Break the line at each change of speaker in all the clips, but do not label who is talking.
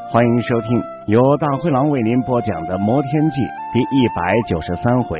欢迎收听由大灰狼为您播讲的《魔天记》第193回。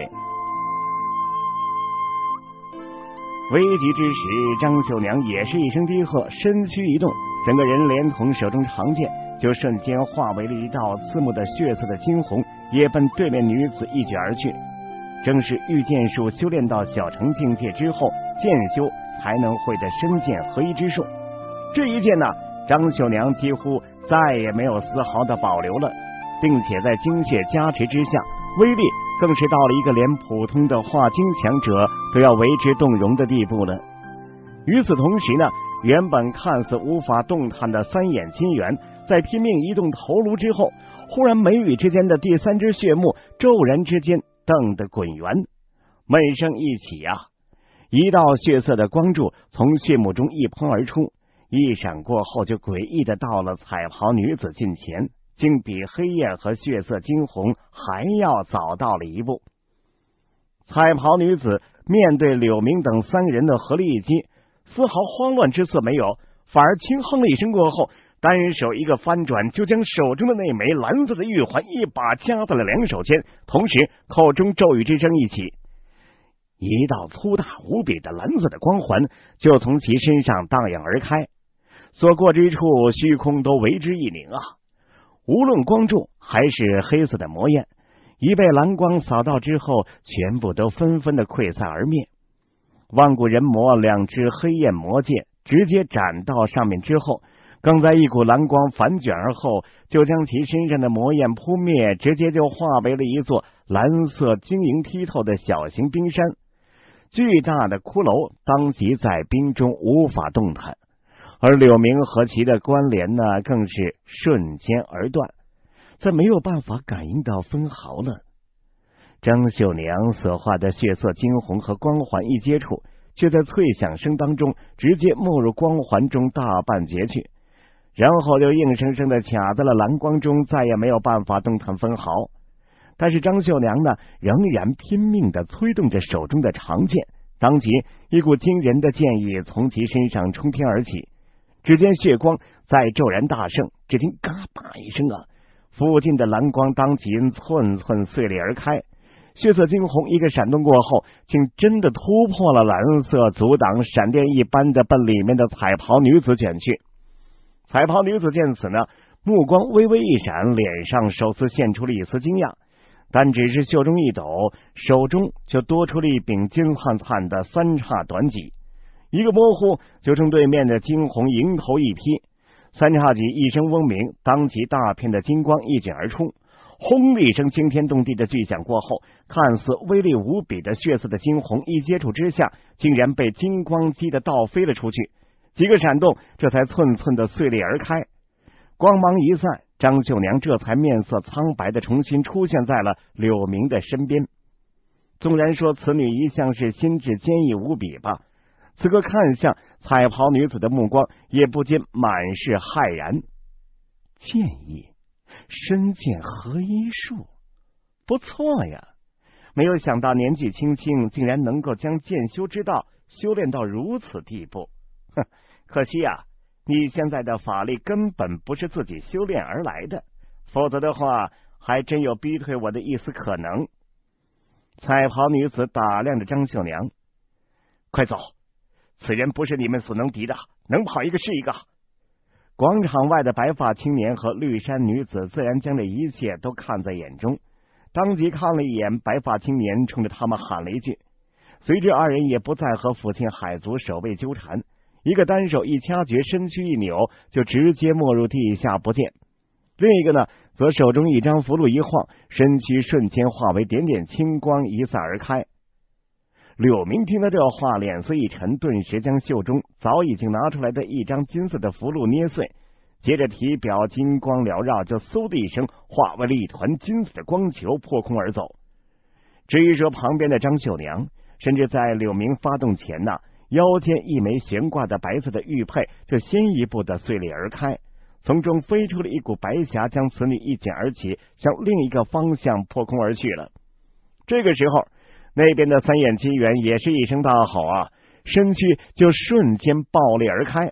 危急之时，张秀娘也是一声低喝，身躯一动，整个人连同手中长剑就瞬间化为了一道刺目的血色的惊鸿，也奔对面女子一举而去。正是御剑术修炼到小成境界之后，剑修才能会的身剑合一之术。这一剑呢，张秀娘几乎再也没有丝毫的保留了，并且在精血加持之下，威力更是到了一个连普通的化精强者都要为之动容的地步了。与此同时呢，原本看似无法动弹的三眼金猿，在拼命移动头颅之后，忽然眉宇之间的第三只血目骤然之间瞪得滚圆，闷声一起啊，一道血色的光柱从血目中一喷而出，一闪过后就诡异的到了彩袍女子近前，竟比黑焰和血色惊鸿还要早到了一步。彩袍女子面对柳明等三人的合力一击，丝毫慌乱之色没有，反而轻哼了一声过后，单手一个翻转，就将手中的那枚蓝色的玉环一把夹在了两手间，同时口中咒语之声一起，一道粗大无比的蓝色的光环就从其身上荡漾而开，所过之处虚空都为之一凝啊！无论光柱还是黑色的魔焰，一被蓝光扫到之后，全部都纷纷的溃散而灭。万古人魔两只黑焰魔剑直接斩到上面之后，更在一股蓝光反卷而后，就将其身上的魔焰扑灭，直接就化为了一座蓝色晶莹剔透的小型冰山。巨大的骷髅当即在冰中无法动弹，而柳明和其的关联呢，更是瞬间而断，再没有办法感应到分毫了。张秀娘所化的血色惊鸿和光环一接触，却在脆响声当中直接没入光环中大半截去，然后就硬生生的卡在了蓝光中，再也没有办法动弹分毫。但是张秀娘呢，仍然拼命的催动着手中的长剑，当即一股惊人的剑意从其身上冲天而起，只见血光在骤然大盛，只听嘎巴一声啊，附近的蓝光当即寸寸碎裂而开，血色惊鸿一个闪动过后，竟真的突破了蓝色阻挡，闪电一般的奔里面的彩袍女子卷去。彩袍女子见此呢，目光微微一闪，脸上首次现出了一丝惊讶，但只是袖中一抖，手中就多出了一柄金灿灿的三叉短戟，一个模糊就冲对面的惊鸿迎头一劈，三叉戟一声嗡鸣，当即大片的金光一卷而出，轰的一声惊天动地的巨响过后，看似威力无比的血色的惊鸿一接触之下，竟然被金光击得倒飞了出去，几个闪动这才寸寸的碎裂而开。光芒一散，张秀娘这才面色苍白的重新出现在了柳明的身边。纵然说此女一向是心智坚毅无比吧，此刻看向彩袍女子的目光也不禁满是骇然。剑意身剑合一术，不错呀，没有想到年纪轻轻竟然能够将剑修之道修炼到如此地步。哼，可惜啊，你现在的法力根本不是自己修炼而来的，否则的话还真有逼退我的一丝可能。彩袍女子打量着张秀娘，快走，此人不是你们所能敌的，能跑一个是一个。广场外的白发青年和绿衫女子自然将这一切都看在眼中，当即看了一眼白发青年，冲着他们喊了一句，随之二人也不再和附近海族守卫纠缠，一个单手一掐诀，身躯一扭，就直接没入地下不见。另一个呢，则手中一张符箓一晃，身躯瞬间化为点点青光，一散而开。柳明听到这话，脸色一沉，顿时将袖中早已经拿出来的一张金色的符箓捏碎，接着体表金光缭绕，就嗖的一声化为了一团金色的光球，破空而走。至于说旁边的张秀娘，甚至在柳明发动前呢，腰间一枚悬挂的白色的玉佩就先一步的碎裂而开，从中飞出了一股白霞，将此女一卷而起，向另一个方向破空而去了。这个时候，那边的三眼金猿也是一声大吼啊，身躯就瞬间爆裂而开，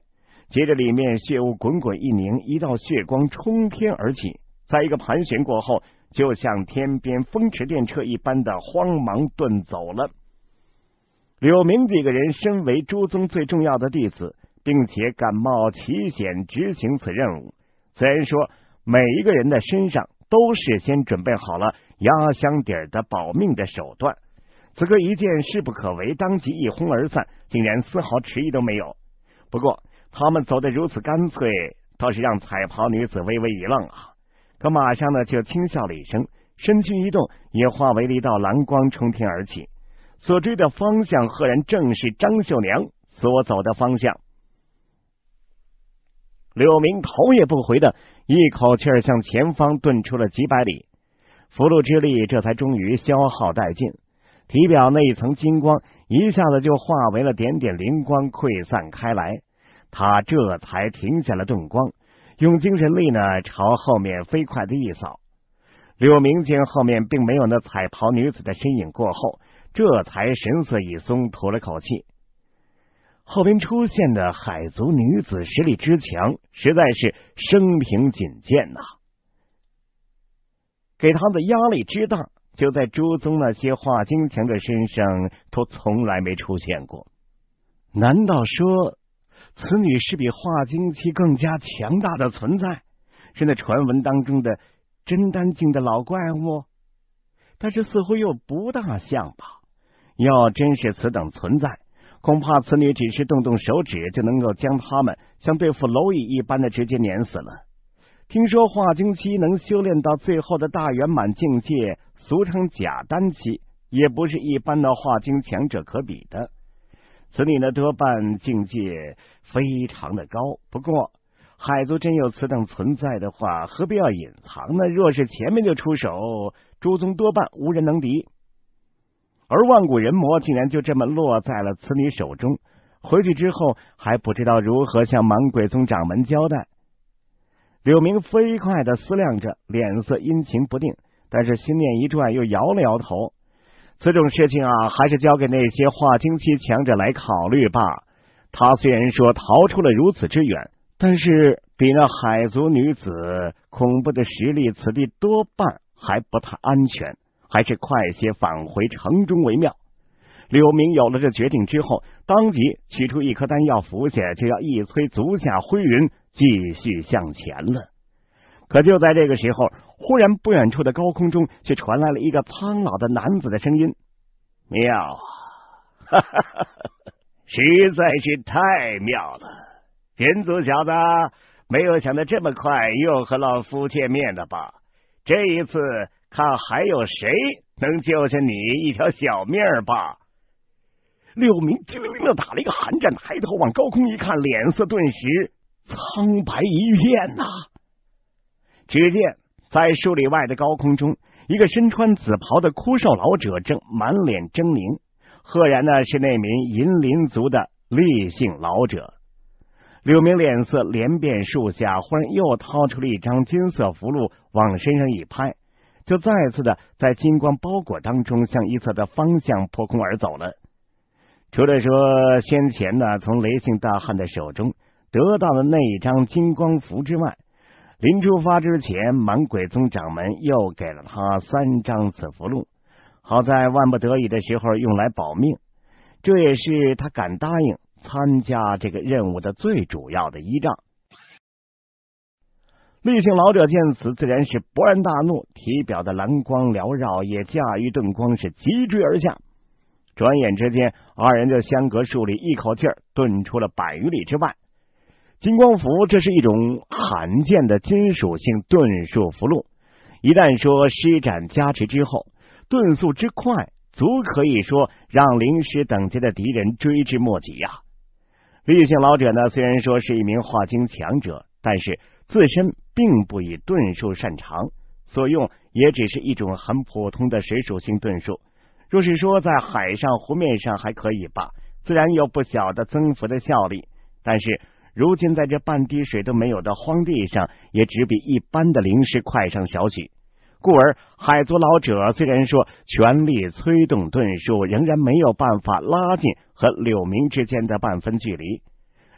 接着里面血雾滚滚一凝，一道血光冲天而起，在一个盘旋过后，就像天边风驰电掣一般的慌忙遁走了。柳明几个人身为朱宗最重要的弟子，并且敢冒奇险执行此任务，虽然说每一个人的身上都事先准备好了压箱底的保命的手段，此刻一见势不可为，当即一哄而散，竟然丝毫迟疑都没有。不过他们走得如此干脆，倒是让彩袍女子微微一愣啊，可马上呢就轻笑了一声，身躯一动，也化为了一道蓝光冲天而起，所追的方向赫然正是张秀娘所走的方向。柳明头也不回的一口气向前方遁出了几百里，符箓之力这才终于消耗殆尽，体表那一层金光一下子就化为了点点灵光溃散开来，他这才停下了遁光，用精神力呢朝后面飞快的一扫。柳明见后面并没有那彩袍女子的身影过后，这才神色一松，吐了口气。后边出现的海族女子实力之强，实在是生平仅见呐，给他的压力之大，就在朱宗那些化精强者身上都从来没出现过。难道说此女是比化精期更加强大的存在，是那传闻当中的真丹境的老怪物？但是似乎又不大像吧。要真是此等存在，恐怕此女只是动动手指就能够将他们像对付蝼蚁一般的直接碾死了。听说化精期能修炼到最后的大圆满境界，俗称假丹期，也不是一般的化精强者可比的。此女呢多半境界非常的高，不过海族真有此等存在的话，何必要隐藏呢？若是前面就出手，朱宗多半无人能敌。而万古人魔竟然就这么落在了此女手中，回去之后还不知道如何向莽鬼宗掌门交代。柳明飞快的思量着，脸色阴晴不定，但是心念一转，又摇了摇头。这种事情啊，还是交给那些化精期强者来考虑吧。他虽然说逃出了如此之远，但是比那海族女子恐怖的实力，此地多半还不太安全，还是快些返回城中为妙。柳明有了这决定之后，当即取出一颗丹药服下，就要一催足下灰云，继续向前了。可就在这个时候，忽然不远处的高空中却传来了一个苍老的男子的声音：妙啊，哈哈哈哈，实在是太妙了！人族小子，没有想到这么快又和老夫见面了吧？这一次看还有谁能救下你一条小命吧！柳明叮铃铃的打了一个寒战，抬头往高空一看，脸色顿时苍白一片呐。只见在数里外的高空中，一个身穿紫袍的枯瘦老者正满脸狰狞，赫然呢是那名银鳞族的厉姓老者。柳明脸色连变数下，忽然又掏出了一张金色符箓，往身上一拍，就再次的在金光包裹当中向一侧的方向破空而走了。除了说先前呢从雷姓大汉的手中得到的那一张金光符之外，临出发之前，莽鬼宗掌门又给了他3张此符箓，好在万不得已的时候用来保命，这也是他敢答应参加这个任务的最主要的依仗。厉姓老者见此，自然是勃然大怒，体表的蓝光缭绕，也驾驭遁光是急追而下。转眼之间，二人就相隔数里，一口气遁出了100余里之外。金光符这是一种罕见的金属性遁术符箓，一旦说施展加持之后，遁速之快，足可以说让灵师等级的敌人追之莫及呀。厉姓老者呢，虽然说是一名化精强者，但是自身并不以遁术擅长，所用也只是一种很普通的水属性遁术。若是说在海上湖面上还可以吧，自然有不小的增幅的效力，但是如今在这半滴水都没有的荒地上，也只比一般的灵师快上小许。故而海族老者虽然说全力催动遁术，仍然没有办法拉近和柳明之间的半分距离。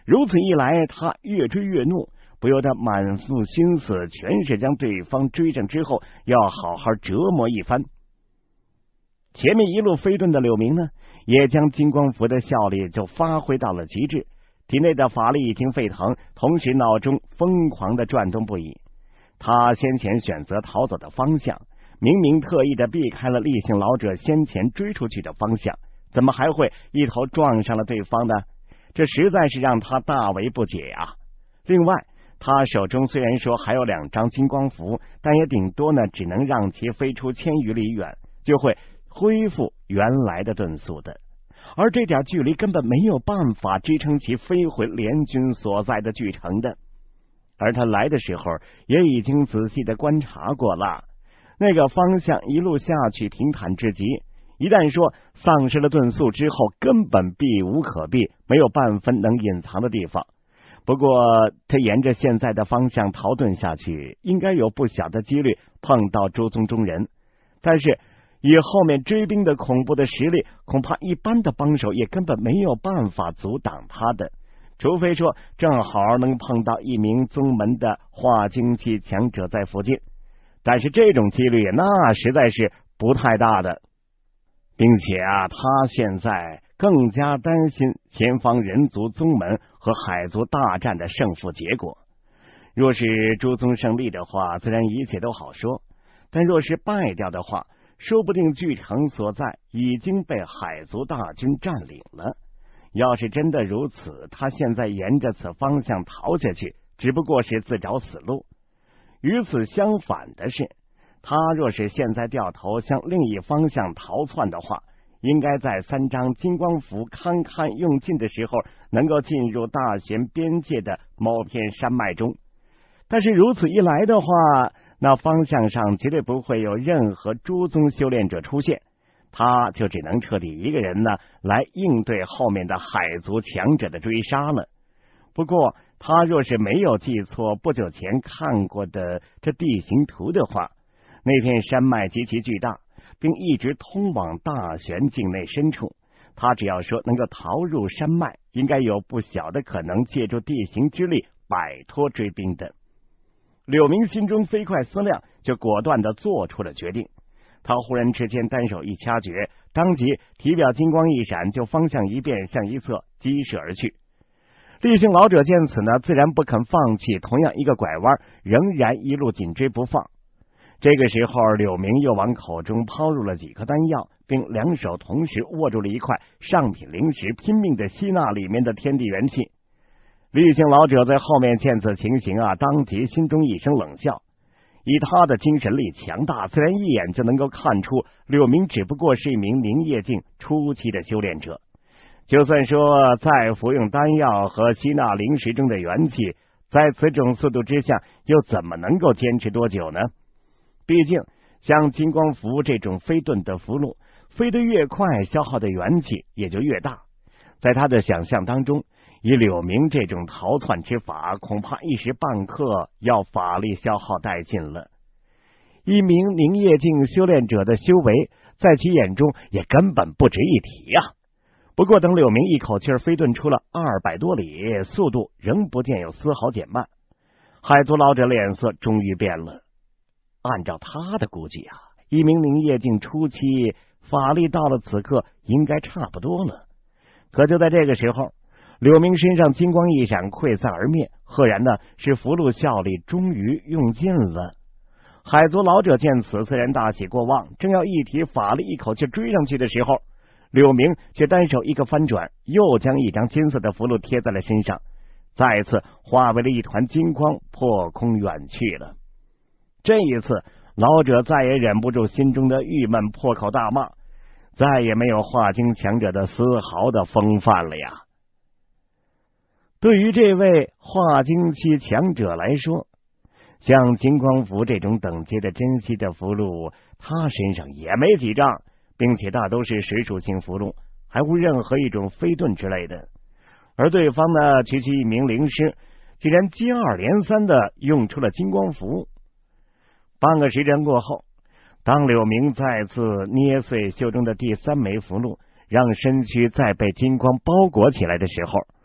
如此一来，他越追越怒，不由得满腹心思全是将对方追上之后要好好折磨一番。前面一路飞遁的柳明呢，也将金光符的效力就发挥到了极致，体内的法力已经沸腾，同时脑中疯狂的转动不已。他先前选择逃走的方向，明明特意的避开了厉姓老者先前追出去的方向，怎么还会一头撞上了对方呢？这实在是让他大为不解啊！另外，他手中虽然说还有2张金光符，但也顶多呢只能让其飞出1000余里远，就会恢复原来的遁速的，而这点距离根本没有办法支撑其飞回联军所在的巨城的。而他来的时候也已经仔细的观察过了，那个方向一路下去平坦至极，一旦说丧失了遁速之后，根本避无可避，没有半分能隐藏的地方。不过他沿着现在的方向逃遁下去，应该有不小的几率碰到朱宗中人，但是以后面追兵的恐怖的实力，恐怕一般的帮手也根本没有办法阻挡他的，除非说正好能碰到一名宗门的化精气强者在附近，但是这种几率那实在是不太大的。并且啊，他现在更加担心前方人族宗门和海族大战的胜负结果。若是朱宗胜利的话，自然一切都好说，但若是败掉的话，说不定巨城所在已经被海族大军占领了。要是真的如此，他现在沿着此方向逃下去，只不过是自找死路。与此相反的是，他若是现在掉头向另一方向逃窜的话，应该在3张金光符堪堪用尽的时候，能够进入大玄边界的某片山脉中。但是如此一来的话，那方向上绝对不会有任何诸宗修炼者出现，他就只能彻底一个人呢来应对后面的海族强者的追杀了。不过他若是没有记错不久前看过的这地形图的话，那片山脉极其巨大，并一直通往大玄境内深处，他只要说能够逃入山脉，应该有不小的可能借助地形之力摆脱追兵的。柳明心中飞快思量，就果断的做出了决定。他忽然之间单手一掐诀，当即体表金光一闪，就方向一变，向一侧激射而去。厉姓老者见此呢，自然不肯放弃，同样一个拐弯，仍然一路紧追不放。这个时候，柳明又往口中抛入了几颗丹药，并2手同时握住了一块上品灵石，拼命的吸纳里面的天地元气。厉姓老者在后面见此情形啊，当即心中一声冷笑。以他的精神力强大，自然一眼就能够看出柳明只不过是一名凝液境初期的修炼者。就算说再服用丹药和吸纳灵石中的元气，在此种速度之下，又怎么能够坚持多久呢？毕竟像金光符这种飞遁的符箓，飞得越快，消耗的元气也就越大。在他的想象当中，以柳明这种逃窜之法，恐怕一时半刻要法力消耗殆尽了。一名凝液境修炼者的修为，在其眼中也根本不值一提啊。不过等柳明一口气飞遁出了200多里，速度仍不见有丝毫减慢。海族老者脸色终于变了。按照他的估计啊，一名凝液境初期法力到了此刻应该差不多了。可就在这个时候，柳明身上金光一闪，溃散而灭，赫然呢是符箓效力终于用尽了。海族老者见此，自然大喜过望，正要一提法力一口气追上去的时候，柳明却单手一个翻转，又将一张金色的符箓贴在了身上，再次化为了一团金光，破空远去了。这一次，老者再也忍不住心中的郁闷，破口大骂，再也没有化精强者的丝毫的风范了呀。对于这位化精期强者来说，像金光符这种等级的珍稀的符箓，他身上也没几张，并且大都是水属性符箓，还无任何一种飞遁之类的。而对方呢，区区一名灵师，竟然接二连三的用出了金光符。半个时辰过后，当柳明再次捏碎袖中的第3枚符箓，让身躯再被金光包裹起来的时候，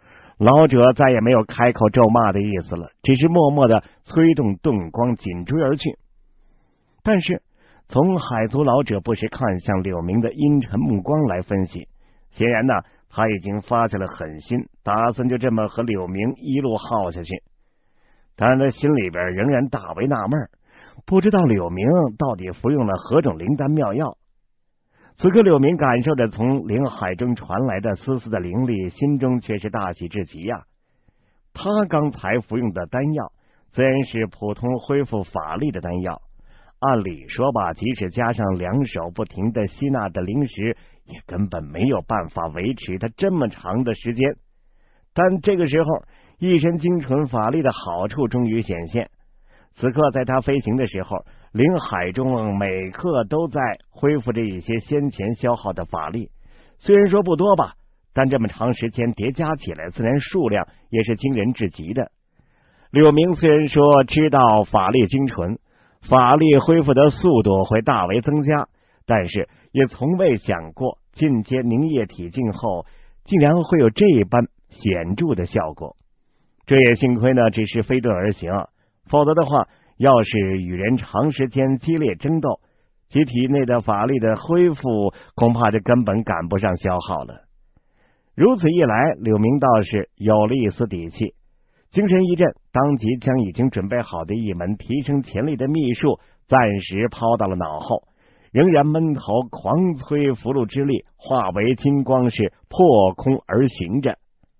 老者再也没有开口咒骂的意思了，只是默默的催动盾光紧追而去。但是从海族老者不时看向柳明的阴沉目光来分析，显然呢，他已经发下了狠心，打算就这么和柳明一路耗下去。但他心里边仍然大为纳闷，不知道柳明到底服用了何种灵丹妙药。此刻柳明感受着从灵海中传来的丝丝的灵力，心中却是大喜至极呀。他刚才服用的丹药虽然是普通恢复法力的丹药，按理说吧，即使加上两手不停的吸纳的灵石，也根本没有办法维持他这么长的时间。但这个时候，一身精纯法力的好处终于显现。此刻在他飞行的时候，灵海中每刻都在恢复着一些先前消耗的法力，虽然说不多吧，但这么长时间叠加起来，自然数量也是惊人至极的。柳明虽然说知道法力精纯，法力恢复的速度会大为增加，但是也从未想过进阶凝液体境后竟然会有这般显著的效果。这也幸亏呢只是飞遁而行，否则的话，要是与人长时间激烈争斗，其体内的法力的恢复恐怕就根本赶不上消耗了。如此一来，柳明倒是有了一丝底气，精神一振，当即将已经准备好的一门提升潜力的秘术暂时抛到了脑后，仍然闷头狂催符箓之力，化为金光是破空而行着。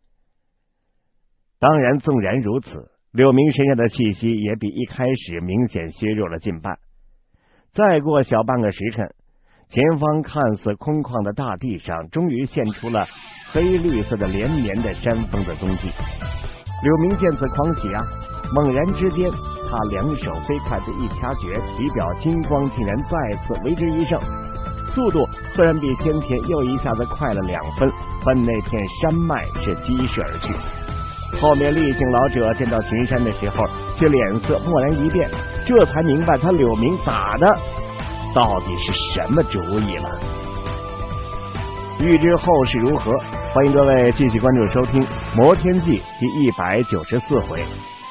当然纵然如此，柳明身上的气息也比一开始明显削弱了近半。再过小半个时辰，前方看似空旷的大地上终于现出了黑绿色的连绵的山峰的踪迹。柳明见此狂喜啊，猛然之间他两手飞快的一掐诀，体表金光竟然再次为之一盛，速度虽然比先前又一下子快了2分，奔那片山脉是疾驰而去。后面厉姓老者见到群山的时候，却脸色蓦然一变，这才明白他柳明打的到底是什么主意了。欲知后事如何，欢迎各位继续关注收听《魔天记》第194回。